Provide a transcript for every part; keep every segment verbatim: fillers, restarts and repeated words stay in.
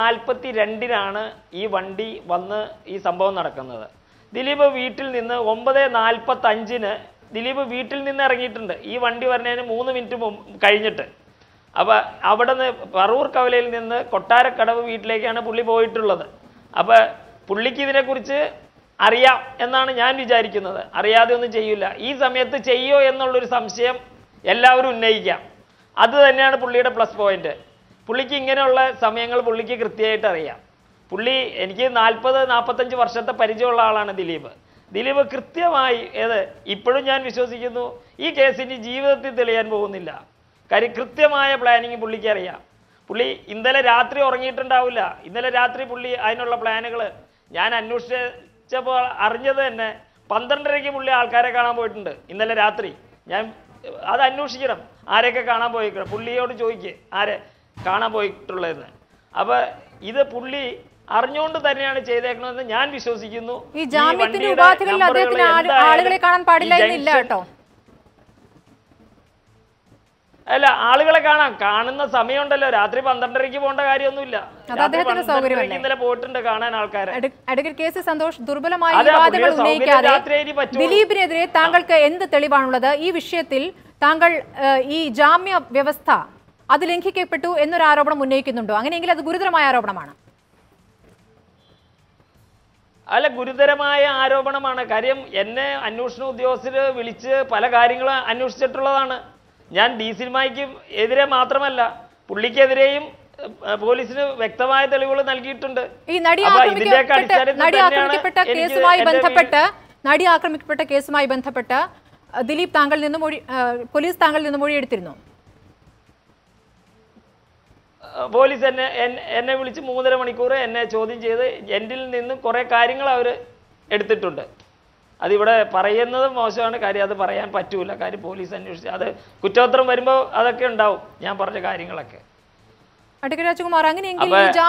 നാൽപ്പത്തി രണ്ടിനാണ് ഈ വണ്ടി വന്ന് ഈ സംഭവം നടക്കുന്നത്. ദിലീപ് വീട്ടിൽ നിന്ന് ഒമ്പത് നാൽപ്പത്തി അഞ്ചിന് ദിലീപ് വീട്ടിൽ നിന്ന് ഇറങ്ങിയിട്ടുണ്ട്. ഈ വണ്ടി വരുന്നതിന് മൂന്ന് മിനിറ്റ് കഴിഞ്ഞിട്ട്. അപ്പോൾ അവിടെ നിന്ന് പറവൂർ കവലയിൽ നിന്ന് കൊട്ടാരക്കടവ് വീട്ടിലേക്കാണ് പുള്ളി പോയിട്ടുള്ളത്. അപ്പോൾ പുള്ളിക്ക് ഇതിനെക്കുറിച്ച് അറിയാം എന്നാണ് ഞാൻ വിചാരിക്കുന്നത്. അറിയാതെ ഒന്നും ചെയ്യില്ല. ഈ സമയത്ത് ചെയ്യോ എന്നുള്ളൊരു സംശയം എല്ലാവരും ഉന്നയിക്കാം. അത് തന്നെയാണ് പുള്ളിയുടെ പ്ലസ് പോയിന്റ്. പുള്ളിക്ക് ഇങ്ങനെയുള്ള സമയങ്ങൾ പുള്ളിക്ക് കൃത്യമായിട്ട് അറിയാം. പുള്ളി എനിക്ക് നാൽപ്പത് നാൽപ്പത്തഞ്ച് വർഷത്തെ പരിചയമുള്ള ആളാണ് ദിലീപ്. ദിലീപ് കൃത്യമായി ഏത് ഇപ്പോഴും ഞാൻ വിശ്വസിക്കുന്നു ഈ കേസിന് ജീവിതത്തിൽ തെളിയാൻ പോകുന്നില്ല. കാര്യം കൃത്യമായ പ്ലാനിങ് പുള്ളിക്ക് അറിയാം. പുള്ളി ഇന്നലെ രാത്രി ഉറങ്ങിയിട്ടുണ്ടാവില്ല. ഇന്നലെ രാത്രി പുള്ളി അതിനുള്ള പ്ലാനുകൾ ഞാൻ അന്വേഷിച്ചപ്പോൾ അറിഞ്ഞത് തന്നെ പന്ത്രണ്ടരയ്ക്ക് പുള്ളി ആൾക്കാരെ കാണാൻ പോയിട്ടുണ്ട്. ഇന്നലെ രാത്രി ഞാൻ അത് അന്വേഷിക്കണം, ആരെയൊക്കെ കാണാൻ പോയിക്കണം. പുള്ളിയോട് ചോദിക്കുക ആരെ കാണാൻ പോയിട്ടുള്ളതെന്ന്. അപ്പോൾ ഇത് പുള്ളി അറിഞ്ഞുകൊണ്ട് തന്നെയാണ് ചെയ്തേക്കണമെന്ന് ഞാൻ വിശ്വസിക്കുന്നു. ഈ ജാമ്യത്തിന്റെ ഉപാധികളിൽ അദ്ദേഹത്തിന് ആളുകളെ കാണാൻ പാടില്ല എന്നില്ല കേട്ടോ. അല്ല, ആളുകളെ കാണാം. കാണുന്ന സമയമുണ്ടല്ലോ. രാത്രി പന്ത്രണ്ടരയ്ക്ക് പോകേണ്ട കാര്യമൊന്നുമില്ല. ഇന്നലെ പോയിട്ടുണ്ട് കാണാൻ ആൾക്കാരെ. അഡ്വക്കേറ്റ് കെ സി സന്തോഷ്, ദുർബലമായ വാദങ്ങൾ ഉന്നയിക്കാതെ ദിലീപിനെതിരെ താങ്കൾക്ക് എന്ത് തെളിവാണുള്ളത്? ഈ വിഷയത്തിൽ താങ്കൾ ഈ ജാമ്യ വ്യവസ്ഥ അത് ലംഘിക്കപ്പെട്ടു എന്നൊരു ആരോപണം ഉന്നയിക്കുന്നുണ്ടോ? അങ്ങനെയെങ്കിൽ അത് ഗുരുതരമായ ആരോപണമാണ്. അല്ല, ഗുരുതരമായ ആരോപണമാണ്. കാര്യം എന്നെ അന്വേഷണ ഉദ്യോഗസ്ഥർ വിളിച്ച് പല കാര്യങ്ങളും അന്വേഷിച്ചിട്ടുള്ളതാണ്. ഞാൻ ഡി സിനിമയ്ക്ക് എതിരെ മാത്രമല്ല പുള്ളിക്കെതിരെയും പോലീസിന് വ്യക്തമായ തെളിവുകൾ നൽകിയിട്ടുണ്ട്. ഈ നടി ആക്രമിക്കപ്പെട്ട കേസുമായി ബന്ധപ്പെട്ട് നടി ആക്രമിക്കപ്പെട്ട കേസുമായി ബന്ധപ്പെട്ട് ദിലീപ് താങ്കളിൽ നിന്ന് മൊഴി പോലീസ് താങ്കളിൽ നിന്ന് മൊഴി എടുത്തിരുന്നു. പോലീസ് എന്നെ എന്നെ വിളിച്ച് മൂന്നര മണിക്കൂർ എന്നെ ചോദ്യം ചെയ്ത് എന്നിൽ നിന്ന് കുറേ കാര്യങ്ങൾ അവർ എടുത്തിട്ടുണ്ട്. അതിവിടെ പറയുന്നത് മോശമാണ്. കാര്യം അത് പറയാൻ പറ്റൂല. കാര്യം പോലീസ് അന്വേഷിച്ച് അത് കുറ്റപത്രം വരുമ്പോൾ അതൊക്കെ ഉണ്ടാവും ഞാൻ പറഞ്ഞ കാര്യങ്ങളൊക്കെ. അഡ്വക്കേറ്റ് രാജകുമാർ, അങ്ങനെയെങ്കിൽ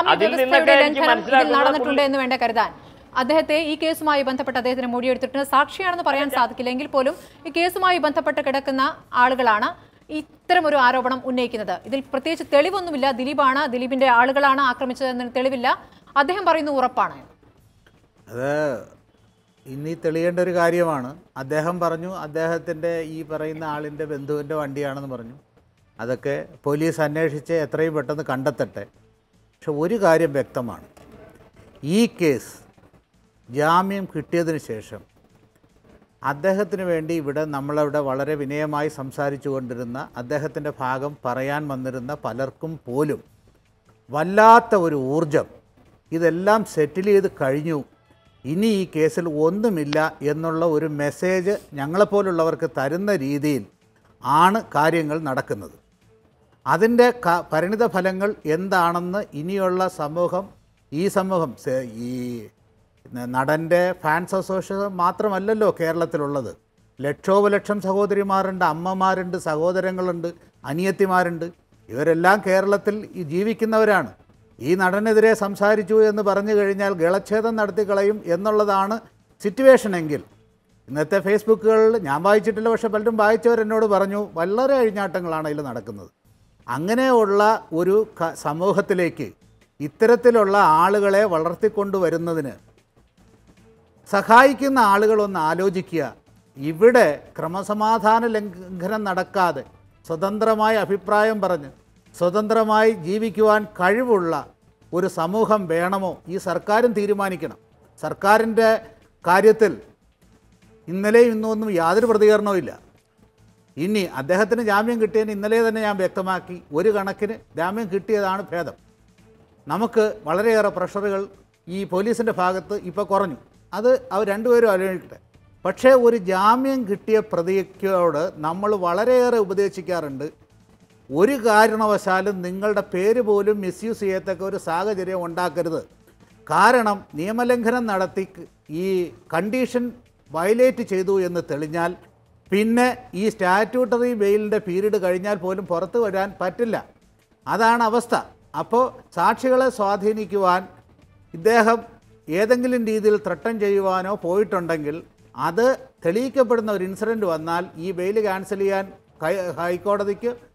നടന്നിട്ടുണ്ട് എന്ന് വേണ്ട കരുതാൻ. അദ്ദേഹത്തെ ഈ കേസുമായി ബന്ധപ്പെട്ട് അദ്ദേഹത്തിന് മൊഴിയെടുത്തിട്ടുണ്ട്. സാക്ഷിയാണെന്ന് പറയാൻ സാധിക്കില്ല എങ്കിൽ പോലും ഈ കേസുമായി ബന്ധപ്പെട്ട് കിടക്കുന്ന ആളുകളാണ് ഇത്തരമൊരു ആരോപണം ഉന്നയിക്കുന്നത്. ഇതിൽ പ്രത്യേകിച്ച് തെളിവൊന്നുമില്ല. ദിലീപാണ് ദിലീപിന്റെ ആളുകളാണ് ആക്രമിച്ചതെന്ന് തെളിവില്ല. അദ്ദേഹം പറയുന്നു ഉറപ്പാണ്. അത് ഇനി തെളിയേണ്ട ഒരു കാര്യമാണ്. അദ്ദേഹം പറഞ്ഞു അദ്ദേഹത്തിൻ്റെ ഈ പറയുന്ന ആളിൻ്റെ ബന്ധുവിൻ്റെ വണ്ടിയാണെന്ന് പറഞ്ഞു. അതൊക്കെ പോലീസ് അന്വേഷിച്ച് എത്രയും പെട്ടെന്ന് കണ്ടെത്തട്ടെ. പക്ഷെ ഒരു കാര്യം വ്യക്തമാണ്, ഈ കേസ് ജാമ്യം കിട്ടിയതിന് ശേഷം അദ്ദേഹത്തിന് വേണ്ടി ഇവിടെ നമ്മളവിടെ വളരെ വിനയമായി സംസാരിച്ചു കൊണ്ടിരുന്ന അദ്ദേഹത്തിൻ്റെ ഭാഗം പറയാൻ വന്നിരുന്ന പലർക്കും പോലും വല്ലാത്ത ഒരു ഊർജം, ഇതെല്ലാം സെറ്റിൽ ചെയ്ത് കഴിഞ്ഞു, ഇനി ഈ കേസിൽ ഒന്നുമില്ല എന്നുള്ള ഒരു മെസ്സേജ് ഞങ്ങളെപ്പോലുള്ളവർക്ക് തരുന്ന രീതിയിൽ ആണ് കാര്യങ്ങൾ നടക്കുന്നത്. അതിൻ്റെ പരിണിത ഫലങ്ങൾ എന്താണെന്ന് ഇനിയുള്ള സമൂഹം, ഈ സമൂഹം ഈ നടൻ്റെ ഫാൻസ് അസോസിയേഷൻ മാത്രമല്ലല്ലോ കേരളത്തിലുള്ളത്. ലക്ഷോപലക്ഷം സഹോദരിമാരുണ്ട്, അമ്മമാരുണ്ട്, സഹോദരങ്ങളുണ്ട്, അനിയത്തിമാരുണ്ട്. ഇവരെല്ലാം കേരളത്തിൽ ജീവിക്കുന്നവരാണ്. ഈ നടനെതിരെ സംസാരിച്ചു എന്ന് പറഞ്ഞു കഴിഞ്ഞാൽ ഗളച്ഛേദം നടത്തിക്കളയും എന്നുള്ളതാണ് സിറ്റുവേഷനെങ്കിൽ ഇന്നത്തെ ഫേസ്ബുക്കുകളിൽ ഞാൻ വായിച്ചിട്ടില്ല, പക്ഷേ പലരും വായിച്ചവരെന്നോട് പറഞ്ഞു വളരെ അഴിഞ്ഞാട്ടങ്ങളാണ് അതിൽ നടക്കുന്നത്. അങ്ങനെയുള്ള ഒരു സമൂഹത്തിലേക്ക് ഇത്തരത്തിലുള്ള ആളുകളെ വളർത്തിക്കൊണ്ടുവരുന്നതിന് സഹായിക്കുന്ന ആളുകളൊന്ന് ആലോചിക്കുക. ഇവിടെ ക്രമസമാധാന ലംഘനം നടക്കാതെ സ്വതന്ത്രമായ അഭിപ്രായം പറഞ്ഞ് സ്വതന്ത്രമായി ജീവിക്കുവാൻ കഴിവുള്ള ഒരു സമൂഹം വേണമോ ഈ സർക്കാരും തീരുമാനിക്കണം. സർക്കാരിൻ്റെ കാര്യത്തിൽ ഇന്നലെയും ഇന്നൊന്നും യാതൊരു പ്രതികരണവും ഇല്ല. ഇനി അദ്ദേഹത്തിന് ജാമ്യം കിട്ടിയതിന് ഇന്നലെ തന്നെ ഞാൻ വ്യക്തമാക്കി, ഒരു കണക്കിന് ജാമ്യം കിട്ടിയതാണ് ഭേദം. നമുക്ക് വളരെയേറെ പ്രഷറുകൾ ഈ പോലീസിൻ്റെ ഭാഗത്ത് ഇപ്പോൾ കുറഞ്ഞു. അത് അവർ രണ്ടുപേരും ആലോചിക്കട്ടെ. പക്ഷേ ഒരു ജാമ്യം കിട്ടിയ പ്രതിയോട് നമ്മൾ വളരെയേറെ ഉപദേശിക്കാറുണ്ട്, ഒരു കാരണവശാലും നിങ്ങളുടെ പേര് പോലും മിസ്യൂസ് ചെയ്യത്തക്ക ഒരു സാഹചര്യം ഉണ്ടാക്കരുത്. കാരണം നിയമലംഘനം നടത്തി ഈ കണ്ടീഷൻ വയലേറ്റ് ചെയ്തു എന്ന് തെളിഞ്ഞാൽ പിന്നെ ഈ സ്റ്റാറ്റ്യൂട്ടറി ബെയിലിൻ്റെ പീരീഡ് കഴിഞ്ഞാൽ പോലും പുറത്തു വരാൻ പറ്റില്ല. അതാണ് അവസ്ഥ. അപ്പോൾ സാക്ഷികളെ സ്വാധീനിക്കുവാൻ ഇദ്ദേഹം ഏതെങ്കിലും രീതിയിൽ ത്രട്ടൻ ചെയ്യുവാനോ പോയിട്ടുണ്ടെങ്കിൽ അത് തെളിയിക്കപ്പെടുന്ന ഒരു ഇൻസിഡൻറ്റ് വന്നാൽ ഈ ബെയിൽ ക്യാൻസൽ ചെയ്യാൻ ഹൈക്കോടതിക്ക്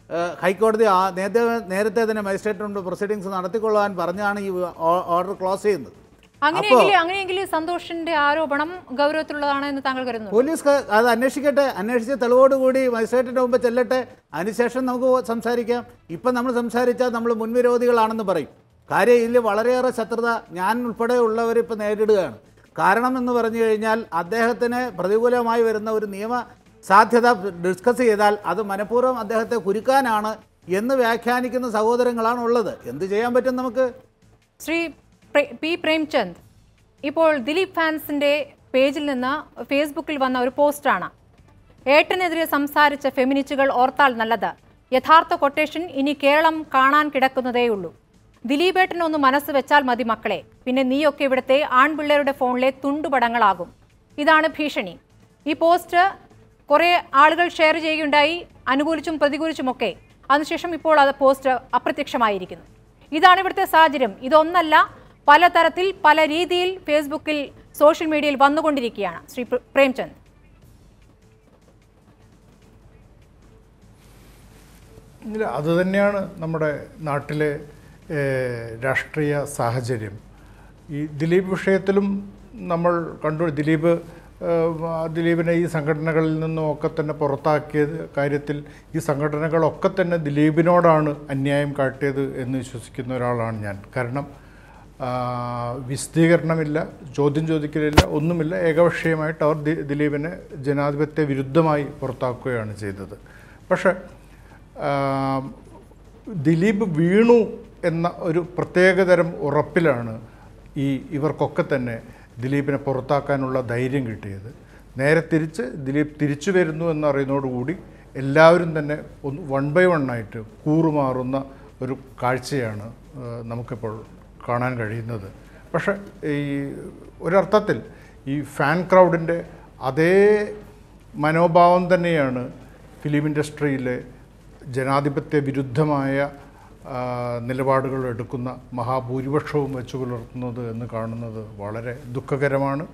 ഹൈക്കോടതി ആ നേരത്തെ നേരത്തെ തന്നെ മജിസ്ട്രേറ്റിനോട് പ്രൊസീഡിങ്സ് നടത്തിക്കൊള്ളാൻ പറഞ്ഞാണ് ഈ ഓർഡർ ക്ലോസ് ചെയ്യുന്നത്. അങ്ങനെയെങ്കിൽ അങ്ങനെയെങ്കിൽ സന്തോഷിന്റെ ആരോപണം ഗൗരവത്തിലുള്ളതാണ് എന്ന് താങ്കൾ കരുതുന്നു? പോലീസ് അത് അന്വേഷിക്കട്ടെ, അന്വേഷിച്ച് തെളിവോടുകൂടി മജിസ്ട്രേറ്റിന്റെ മുമ്പ് ചെല്ലട്ടെ, അതിനുശേഷം നമുക്ക് സംസാരിക്കാം. ഇപ്പം നമ്മൾ സംസാരിച്ചാൽ നമ്മൾ മുൻവിരോധികളാണെന്ന് പറയും. കാര്യം ഇതിൽ വളരെയേറെ ശത്രുത ഞാൻ ഉൾപ്പെടെ ഉള്ളവർ ഇപ്പം നേരിടുകയാണ്. കാരണം എന്ന് പറഞ്ഞു കഴിഞ്ഞാൽ അദ്ദേഹത്തിന് പ്രതികൂലമായി വരുന്ന ഒരു നിയമ സാധ്യത ഡിസ്കസ് ചെയ്താൽ അത് മനഃപൂർവ്വം അദ്ദേഹത്തെ കുരുക്കാനാണ് എന്ന് വ്യാഖ്യാനിക്കുന്ന സഹോദരങ്ങളാണ് ഉള്ളത്. എന്ത് ചെയ്യാൻ പറ്റും നമുക്ക്? ശ്രീ പി പ്രേംചന്ദ്, ഇപ്പോൾ ദിലീപ് ഫാൻസിന്റെ പേജിൽ നിന്ന് ഫേസ്ബുക്കിൽ വന്ന ഒരു പോസ്റ്റാണ്. ഏട്ടനെതിരെ സംസാരിച്ച ഫെമിനിസ്റ്റുകൾ ഓർത്താൽ നല്ലത്, യഥാർത്ഥ കൊട്ടേഷൻ ഇനി കേരളം കാണാൻ കിടക്കുന്നതേയുള്ളൂ. ദിലീപേട്ടൻ ഒന്ന് മനസ്സ് വെച്ചാൽ മതി മക്കളെ, പിന്നെ നീയൊക്കെ ഇവിടുത്തെ ആൺപിള്ളേരുടെ ഫോണിലെ തുണ്ടുപടങ്ങളാകും. ഇതാണ് ഭീഷണി. ഈ പോസ്റ്റ് കുറേ ആളുകൾ ഷെയർ ചെയ്യുകയുണ്ടായി, അനുകൂലിച്ചും പ്രതികൂലിച്ചുമൊക്കെ. അതിനുശേഷം ഇപ്പോൾ അത് പോസ്റ്റ് അപ്രത്യക്ഷമായിരിക്കുന്നു. ഇതാണ് ഇവിടുത്തെ സാഹചര്യം. ഇതൊന്നല്ല, പലതരത്തിൽ പല രീതിയിൽ ഫേസ്ബുക്കിൽ സോഷ്യൽ മീഡിയയിൽ വന്നുകൊണ്ടിരിക്കുകയാണ്. ശ്രീ പ്രേംചന്ദ്, അതുതന്നെയാണ് നമ്മുടെ നാട്ടിലെ രാഷ്ട്രീയ സാഹചര്യം. ഈ ദിലീപ് വിഷയത്തിലും നമ്മൾ കണ്ടു. ദിലീപ് ദിലീപിനെ ഈ സംഘടനകളിൽ നിന്നും ഒക്കെ തന്നെ പുറത്താക്കിയ കാര്യത്തിൽ ഈ സംഘടനകളൊക്കെ തന്നെ ദിലീപിനോടാണ് അന്യായം കാട്ടിയത് എന്ന് വിശ്വസിക്കുന്ന ഒരാളാണ് ഞാൻ. കാരണം വിശദീകരണമില്ല, ചോദ്യം ചോദിക്കലില്ല, ഒന്നുമില്ല. ഏകപക്ഷീയമായിട്ട് അവർ ദിലീപിനെ ജനാധിപത്യ വിരുദ്ധമായി പുറത്താക്കുകയാണ് ചെയ്തത്. പക്ഷേ ദിലീപ് വീണു എന്ന ഒരു പ്രത്യേകതരം ഉറപ്പിലാണ് ഈ ഇവർക്കൊക്കെ തന്നെ ദിലീപിനെ പുറത്താക്കാനുള്ള ധൈര്യം കിട്ടിയത്. നേരെ തിരിച്ച് ദിലീപ് തിരിച്ചു വരുന്നു എന്നറിയുന്നതോടുകൂടി എല്ലാവരും തന്നെ ഒന്ന് വൺ ബൈ വൺ ആയിട്ട് കൂറുമാറുന്ന ഒരു കാഴ്ചയാണ് നമുക്കിപ്പോൾ കാണാൻ കഴിയുന്നത്. പക്ഷേ ഈ ഒരർത്ഥത്തിൽ ഈ ഫാൻ ക്രൗഡിൻ്റെ അതേ മനോഭാവം തന്നെയാണ് ഫിലിം ഇൻഡസ്ട്രിയിലെ ജനാധിപത്യ വിരുദ്ധമായ നിലപാടുകൾ എടുക്കുന്ന മഹാഭൂരിപക്ഷവും വെച്ചു പുലർത്തുന്നത് എന്ന് കാണുന്നത് വളരെ ദുഃഖകരമാണ്.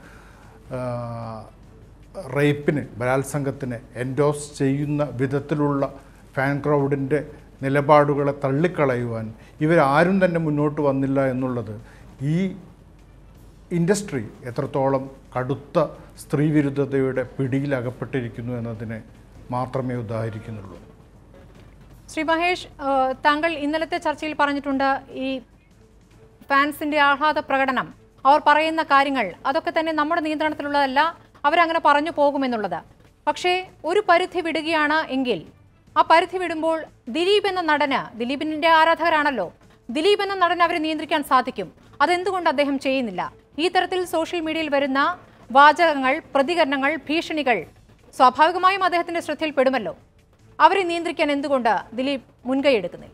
റേപ്പിന്, ബലാത്സംഗത്തിന് എൻഡോസ് ചെയ്യുന്ന വിധത്തിലുള്ള ഫാൻ ക്രൗഡിൻ്റെ നിലപാടുകളെ തള്ളിക്കളയുവാൻ ഇവരാരും തന്നെ മുന്നോട്ട് വന്നില്ല എന്നുള്ളത് ഈ ഇൻഡസ്ട്രി എത്രത്തോളം കടുത്ത സ്ത്രീവിരുദ്ധതയുടെ പിടിയിലകപ്പെട്ടിരിക്കുന്നു എന്നതിനെ മാത്രമേ ഉദാഹരിക്കുന്നുള്ളൂ. ശ്രീ മഹേഷ്, താങ്കൾ ഇന്നലത്തെ ചർച്ചയിൽ പറഞ്ഞിട്ടുണ്ട് ഈ ഫാൻസിന്റെ ആഹ്ലാദ പ്രകടനം, അവർ പറയുന്ന കാര്യങ്ങൾ അതൊക്കെ തന്നെ നമ്മുടെ നിയന്ത്രണത്തിലുള്ളതല്ല, അവരങ്ങനെ പറഞ്ഞു പോകുമെന്നുള്ളത്. പക്ഷേ ഒരു പരിധി വിടുകയാണ് എങ്കിൽ ആ പരിധി വിടുമ്പോൾ ദിലീപ് എന്ന നടന്, ദിലീപിന്റെ ആരാധകരാണല്ലോ, ദിലീപ് എന്ന നടന് അവരെ നിയന്ത്രിക്കാൻ സാധിക്കും. അതെന്തുകൊണ്ട് അദ്ദേഹം ചെയ്യുന്നില്ല? ഈ തരത്തിൽ സോഷ്യൽ മീഡിയയിൽ വരുന്ന വാചകങ്ങൾ, പ്രതികരണങ്ങൾ, ഭീഷണികൾ സ്വാഭാവികമായും അദ്ദേഹത്തിന്റെ ശ്രദ്ധയിൽപ്പെടുമല്ലോ. അവരെ നിയന്ത്രിക്കാൻ എന്തുകൊണ്ട് ദിലീപ് മുൻകൈ എടുക്കുന്നില്ല?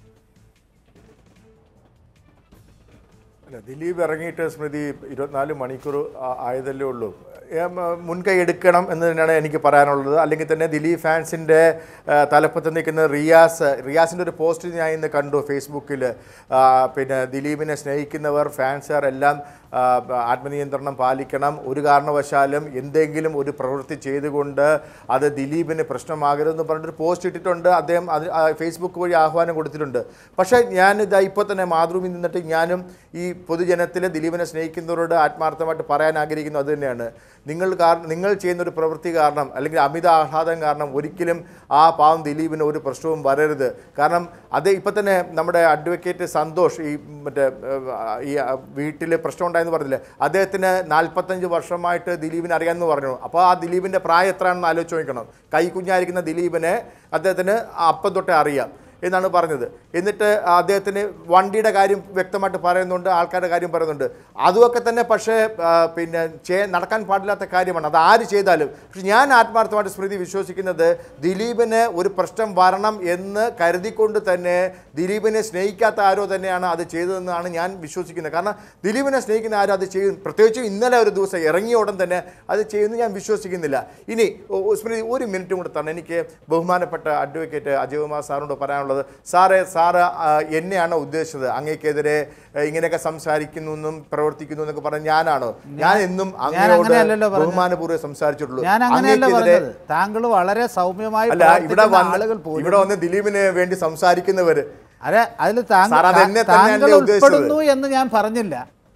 അല്ല, ദിലീപ് ഇറങ്ങിയിട്ട് സ്മൃതി ഇരുപത്തിനാല് മണിക്കൂർ ആയതല്ലേ ഉള്ളൂ. മുൻകൈ എടുക്കണം എന്ന് തന്നെയാണ് എനിക്ക് പറയാനുള്ളത്. അല്ലെങ്കിൽ തന്നെ ദിലീപ് ഫാൻസിൻ്റെ തലപ്പത്ത് നിൽക്കുന്ന റിയാസ് റിയാസിൻ്റെ ഒരു പോസ്റ്റ് ഞാൻ ഇന്ന് കണ്ടു ഫേസ്ബുക്കിൽ. പിന്നെ ദിലീപിനെ സ്നേഹിക്കുന്നവർ, ഫാൻസുകാർ എല്ലാം ആത്മനിയന്ത്രണം പാലിക്കണം, ഒരു കാരണവശാലും എന്തെങ്കിലും ഒരു പ്രവൃത്തി ചെയ്തുകൊണ്ട് അത് ദിലീപിന് പ്രശ്നമാകരുതെന്ന് പറഞ്ഞിട്ടൊരു പോസ്റ്റ് ഇട്ടിട്ടുണ്ട്. അദ്ദേഹം അത് ഫേസ്ബുക്ക് വഴി ആഹ്വാനം കൊടുത്തിട്ടുണ്ട്. പക്ഷേ ഞാനിതാ ഇപ്പോൾ തന്നെ മാതൃഭൂമി നിന്നിട്ട് ഞാനും ഈ പൊതുജനത്തിൽ ദിലീപിനെ സ്നേഹിക്കുന്നവരോട് ആത്മാർത്ഥമായിട്ട് പറയാൻ ആഗ്രഹിക്കുന്നു അത് തന്നെയാണ്. നിങ്ങൾ കാരണം നിങ്ങൾ ചെയ്യുന്നൊരു പ്രവൃത്തി കാരണം അല്ലെങ്കിൽ അമിത ആഹ്ലാദം കാരണം ഒരിക്കലും ആ പാവം ദിലീപിന് ഒരു പ്രശ്നവും വരരുത്. കാരണം അത് ഇപ്പം തന്നെ നമ്മുടെ അഡ്വക്കേറ്റ് സന്തോഷ് ഈ മറ്റേ ഈ വീട്ടിൽ പ്രശ്നം ഉണ്ടായെന്ന് പറഞ്ഞില്ലേ, അദ്ദേഹത്തിന് നാൽപ്പത്തഞ്ച് വർഷമായിട്ട് ദിലീപിനെ അറിയാമെന്ന് പറഞ്ഞു. അപ്പോൾ ആ ദിലീപിൻ്റെ പ്രായം എത്രയാണെന്ന് ആലോചിച്ച് നോക്കണം. കൈക്കുഞ്ഞായിരിക്കുന്ന ദിലീപിനെ അദ്ദേഹത്തിന് അപ്പം തൊട്ടേ അറിയാം എന്നാണ് പറഞ്ഞത്. എന്നിട്ട് അദ്ദേഹത്തിന് വണ്ടിയുടെ കാര്യം വ്യക്തമായിട്ട് പറയുന്നുണ്ട്, ആൾക്കാരുടെ കാര്യം പറയുന്നുണ്ട്. അതുമൊക്കെ തന്നെ പക്ഷേ പിന്നെ ചേ നടക്കാൻ പാടില്ലാത്ത കാര്യമാണ്, അത് ആര് ചെയ്താലും. പക്ഷെ ഞാൻ ആത്മാർത്ഥമായിട്ട് സ്മൃതി വിശ്വസിക്കുന്നത് ദിലീപിന് ഒരു പ്രശ്നം വരണം എന്ന് കരുതിക്കൊണ്ട് തന്നെ ദിലീപിനെ സ്നേഹിക്കാത്ത ആരോ തന്നെയാണ് അത് ചെയ്തതെന്നാണ് ഞാൻ വിശ്വസിക്കുന്നത്. കാരണം ദിലീപിനെ സ്നേഹിക്കുന്ന ആരും അത് ചെയ്യും, പ്രത്യേകിച്ചും ഇന്നലെ ഒരു ദിവസം ഇറങ്ങിയ ഉടൻ തന്നെ അത് ചെയ്യുമെന്ന് ഞാൻ വിശ്വസിക്കുന്നില്ല. ഇനി സ്മൃതി ഒരു മിനിറ്റും കൂടെ തന്നെ എനിക്ക് ബഹുമാനപ്പെട്ട അഡ്വക്കേറ്റ് അജയ്കുമാർ സാറിനോട് പറയാനുള്ള പറയാനുള്ളത്. സാറേ സാറ് എന്നെയാണോ ഉദ്ദേശിച്ചത്? അങ്ങേക്കെതിരെ ഇങ്ങനെയൊക്കെ സംസാരിക്കുന്നു എന്നും പ്രവർത്തിക്കുന്നു എന്നൊക്കെ പറഞ്ഞ ഞാനാണോ? ഞാൻ എന്നും അങ്ങയോട് ബഹുമാനപൂർവ്വം സംസാരിച്ചിട്ടുള്ളൂ. താങ്കൾ വളരെ സൗമ്യമായി അല്ല ഇവിടെ വന്ന് ഇവിടെ വന്ന് ദിലീപിന് വേണ്ടി സംസാരിക്കുന്നവര് അതെ അതിൽ താങ്കൾ ഉൾപ്പെടുന്നു എന്ന് ഞാൻ പറഞ്ഞില്ല.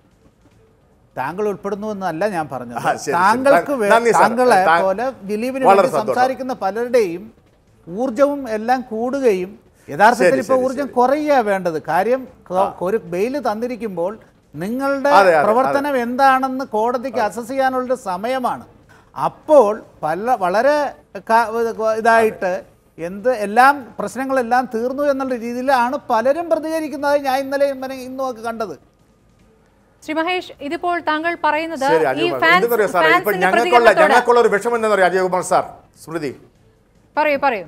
താങ്കൾ ഉൾപ്പെടുന്നു എന്നല്ല ഞാൻ പറഞ്ഞത്. താങ്കൾക്ക് താങ്കളെ പോലെ ദിലീപിന് വേണ്ടി സംസാരിക്കുന്ന പലരുടെയും ഊർജവും എല്ലാം കൂടുകയും യഥാർത്ഥത്തിൽ ഇപ്പോൾ ഊർജം കുറയുക വേണ്ടത്. കാര്യം ഒരു ബെയിൽ തന്നിരിക്കുമ്പോൾ നിങ്ങളുടെ പ്രവർത്തനം എന്താണെന്ന് കോടതിക്ക് അസസ് ചെയ്യാനുള്ള സമയമാണ്. അപ്പോൾ പല വളരെ ഇതായിട്ട് എന്ത് എല്ലാം പ്രശ്നങ്ങളെല്ലാം തീർന്നു എന്നുള്ള രീതിയിലാണ് പലരും പ്രതികരിക്കുന്നത്. ഞാൻ ഇന്നലെ ഇന്നും ഒക്കെ കണ്ടത്. ശ്രീ മഹേഷ്, ഇതിപ്പോൾ താങ്കൾ പറയുന്നത് ഞങ്ങൾക്കുള്ള ഒരു വിഷമം എന്താ പറയുക അജയകുമാർ സാർ? സ്മൃതി പറയൂ പറയൂ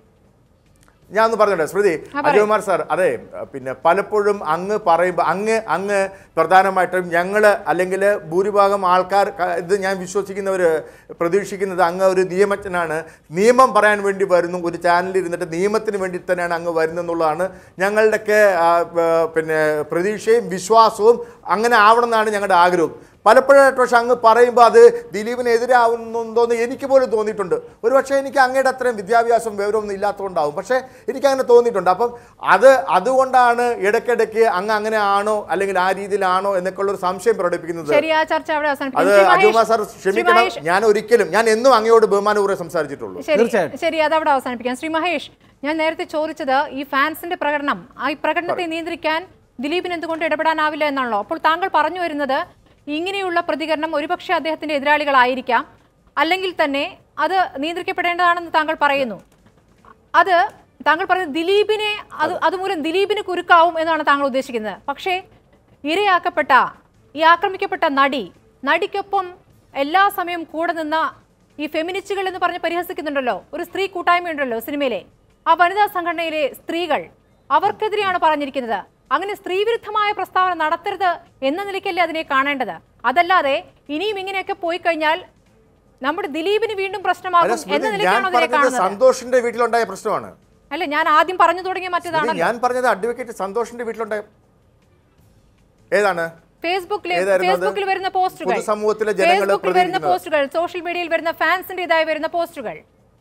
ഞാൻ ഒന്ന് പറഞ്ഞോട്ടെ സ്മൃതി. അജയകുമാർ സാർ, അതെ പിന്നെ പലപ്പോഴും അങ്ങ് പറയുമ്പോൾ അങ്ങ് അങ്ങ് പ്രധാനമായിട്ടും ഞങ്ങൾ അല്ലെങ്കിൽ ഭൂരിഭാഗം ആൾക്കാർ ഇത് ഞാൻ വിശ്വസിക്കുന്നവർ പ്രതീക്ഷിക്കുന്നത് അങ്ങ് ഒരു നിയമജ്ഞനാണ്, നിയമം പറയാൻ വേണ്ടി വരുന്നു, ഒരു ചാനലിൽ ഇരുന്നിട്ട് നിയമത്തിന് വേണ്ടി തന്നെയാണ് അങ്ങ് വരുന്നെന്നുള്ളതാണ് ഞങ്ങളുടെയൊക്കെ പിന്നെ പ്രതീക്ഷയും വിശ്വാസവും. അങ്ങനെ ആവണമെന്നാണ് ഞങ്ങളുടെ ആഗ്രഹം. പലപ്പോഴായിട്ട് പക്ഷെ അങ്ങ് പറയുമ്പോൾ അത് ദിലീപിനെതിരാവുന്നുണ്ടോയെന്ന് എനിക്ക് പോലും തോന്നിയിട്ടുണ്ട്. ഒരു പക്ഷേ എനിക്ക് അങ്ങയുടെ അത്രയും വിദ്യാഭ്യാസം വിവരമൊന്നും ഇല്ലാത്തതുകൊണ്ടാവും, പക്ഷേ എനിക്കങ്ങനെ തോന്നിയിട്ടുണ്ട്. അപ്പം അത് അതുകൊണ്ടാണ് ഇടയ്ക്കിടയ്ക്ക് അങ്ങ് അങ്ങനെ ആണോ അല്ലെങ്കിൽ ആ രീതിയിലാണോ എന്നൊക്കെയുള്ളൊരു സംശയം പ്രകടിപ്പിക്കുന്നത്. അത് അജയകുമാർ സാർ ക്ഷമിക്കണം, ഞാൻ ഒരിക്കലും ഞാൻ എന്നും അങ്ങയോട് ബഹുമാനപൂർവ്വം സംസാരിച്ചിട്ടുള്ളൂ. ശരി, അതവിടെ അവസാനിപ്പിക്കാം. ശ്രീ മഹേഷ്, ഞാൻ നേരത്തെ ചോദിച്ചത് ഈ ഫാൻസിന്റെ പ്രകടനം, ആ പ്രകടനത്തെ നിയന്ത്രിക്കാൻ ദിലീപിന് എന്തുകൊണ്ട് ഇടപെടാനാവില്ല എന്നാണല്ലോ. അപ്പോൾ താങ്കൾ പറഞ്ഞു വരുന്നത് ഇങ്ങനെയുള്ള പ്രതികരണം ഒരുപക്ഷെ അദ്ദേഹത്തിന്റെ എതിരാളികളായിരിക്കാം, അല്ലെങ്കിൽ തന്നെ അത് നിയന്ത്രിക്കപ്പെടേണ്ടതാണെന്ന് താങ്കൾ പറയുന്നു. അത് താങ്കൾ പറയുന്നത് ദിലീപിനെ അത് അതുമൂലം ദിലീപിന് കുരുക്കാവും എന്നാണ് താങ്കൾ ഉദ്ദേശിക്കുന്നത്. പക്ഷേ ഇരയാക്കപ്പെട്ട ഈ ആക്രമിക്കപ്പെട്ട നടി നടിക്കൊപ്പം എല്ലാ സമയവും കൂടെ നിന്ന ഈ ഫെമിനിസ്റ്റുകൾ എന്ന് പറഞ്ഞ് പരിഹസിക്കുന്നുണ്ടല്ലോ, ഒരു സ്ത്രീ കൂട്ടായ്മയുണ്ടല്ലോ സിനിമയിലെ, ആ വനിതാ സംഘടനയിലെ സ്ത്രീകൾ, അവർക്കെതിരെയാണ് പറഞ്ഞിരിക്കുന്നത്. അങ്ങനെ സ്ത്രീവിരുദ്ധമായ പ്രസ്താവന നടത്തരുത് എന്ന നിലയ്ക്കല്ലേ അതിനെ കാണേണ്ടത്. അതല്ലാതെ ഇനിയും ഇങ്ങനെയൊക്കെ പോയി കഴിഞ്ഞാൽ നമ്മുടെ ദിലീപിന് വീണ്ടും പ്രശ്നമാകും എന്ന നിലയ്ക്കാണ് അതിനെ കാണുന്നത്. സന്തോഷിന്റെ വീട്ടിലുണ്ടായ പ്രശ്നമാണ്. അല്ല, ഞാൻ ആദ്യം പറഞ്ഞു തുടങ്ങിയ മറ്റേതാണ്. ഞാൻ പറഞ്ഞത് അഡ്വക്കേറ്റ് സന്തോഷിന്റെ വീട്ടിലുണ്ടായ ഏതാണ്? ഫേസ്ബുക്കിൽ ഫേസ്ബുക്കിൽ വരുന്ന പോസ്റ്റുകൾ, സമൂഹത്തിലെ ജനങ്ങളെ വരുന്ന പോസ്റ്റുകൾ, സോഷ്യൽ മീഡിയയിൽ വരുന്ന ഫാൻസിന്റേതായി വരുന്ന പോസ്റ്റുകൾ.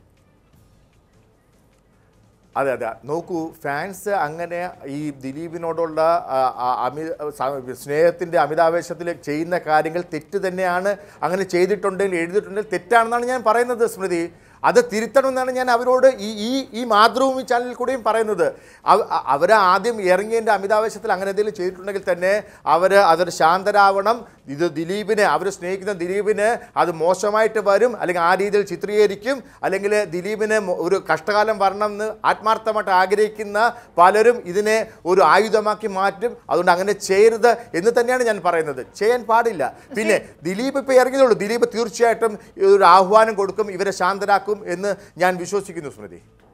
അതെ അതെ നോക്കൂ, ഫാൻസ് അങ്ങനെ ഈ ദിലീപിനോടുള്ള അമി സ്നേഹത്തിൻ്റെ അമിതാവേശത്തിൽ ചെയ്യുന്ന കാര്യങ്ങൾ തെറ്റ് തന്നെയാണ്. അങ്ങനെ ചെയ്തിട്ടുണ്ടെങ്കിൽ എഴുതിയിട്ടുണ്ടെങ്കിൽ തെറ്റാണെന്നാണ് ഞാൻ പറയുന്നത് സ്മൃതി. അത് തിരുത്തണമെന്നാണ് ഞാൻ അവരോട് ഈ ഈ ഈ മാതൃഭൂമി ചാനലിൽ കൂടെയും പറയുന്നത്. അവർ ആദ്യം ഇറങ്ങിയതിൻ്റെ അമിതാവേശത്തിൽ അങ്ങനെ എന്തെങ്കിലും ചെയ്തിട്ടുണ്ടെങ്കിൽ തന്നെ അവർ അതൊരു ശാന്തരാവണം. ഇത് ദിലീപിനെ, അവർ സ്നേഹിക്കുന്ന ദിലീപിന് അത് മോശമായിട്ട് വരും, അല്ലെങ്കിൽ ആ രീതിയിൽ ചിത്രീകരിക്കും, അല്ലെങ്കിൽ ദിലീപിന് ഒരു കഷ്ടകാലം വരണം എന്ന് ആത്മാർത്ഥമായിട്ട് ആഗ്രഹിക്കുന്ന പലരും ഇതിനെ ഒരു ആയുധമാക്കി മാറ്റും. അതുകൊണ്ട് അങ്ങനെ ചെയ്യരുത് എന്ന് തന്നെയാണ് ഞാൻ പറയുന്നത്. ചെയ്യാൻ പാടില്ല. പിന്നെ ദിലീപ് ഇപ്പോൾ ഇറങ്ങിയതുള്ളൂ, ദിലീപ് തീർച്ചയായിട്ടും ഒരു ആഹ്വാനം കൊടുക്കും, ഇവരെ ശാന്തരാക്കും എന്ന് ഞാൻ വിശ്വസിക്കുന്നു സ്മൃതി.